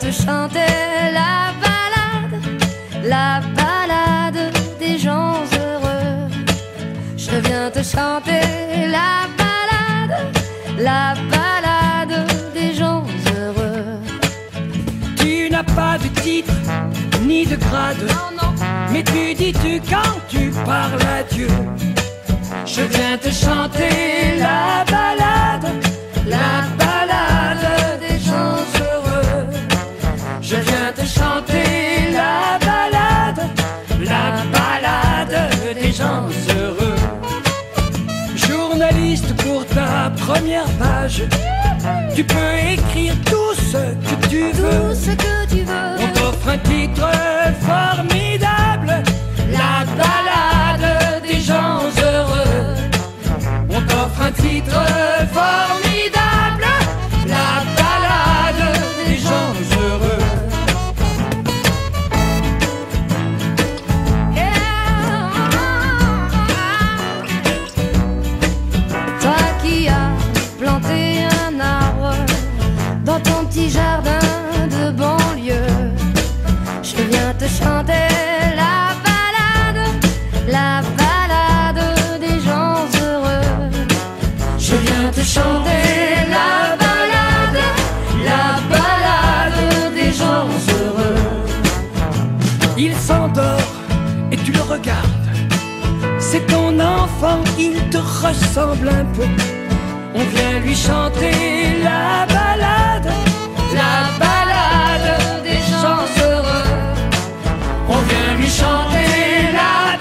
te chanter la balade des gens heureux. Je viens te chanter la balade des gens heureux. Tu n'as pas de titre ni de grade, Non, mais tu dis-tu quand tu parles à Dieu. Je viens te chanter la balade des gens heureux. Je viens te chanter la balade des gens heureux. Journaliste, pour ta première page, tu peux écrire tout ce que tu veux. tout ce que tu veux. On t'offre un titre formidable, la balade des gens heureux. On t'offre un titre formidable, la balade des gens heureux. Toi qui as planté un arbre dans ton petit jardin de banlieue, je viens te chanter la balade des gens heureux. Je viens te chanter la balade des gens heureux. Il s'endort et tu le regardes. C'est ton enfant, il te ressemble un peu. On vient lui chanter la balade des gens heureux. On vient lui chanter la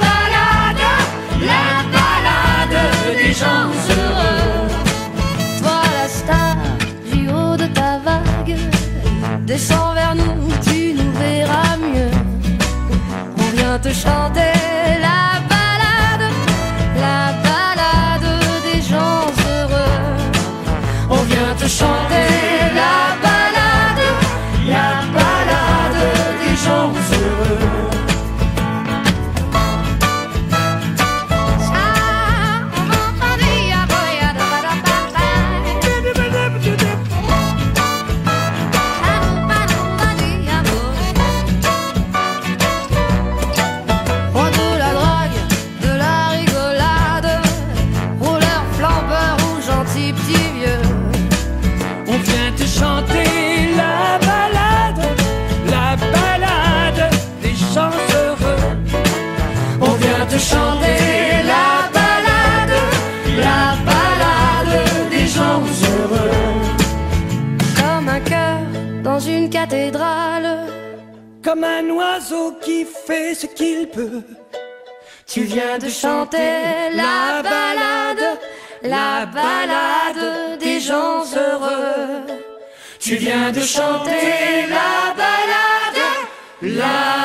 balade des gens heureux. Toi la star du haut de ta vague, descends vers nous, tu nous verras mieux. On vient te chanter la balade des gens heureux. On vient te chanter la balade des gens heureux. Roi de la drague, de la rigolade, rouleur, flambeur ou gentil petit vieux. On vient te chanter la balade des gens heureux. On vient te chanter la balade des gens heureux. Comme un cœur dans une cathédrale, Comme un oiseau qui fait ce qu'il peut, tu viens de chanter la balade des gens heureux. Tu viens de chanter la balade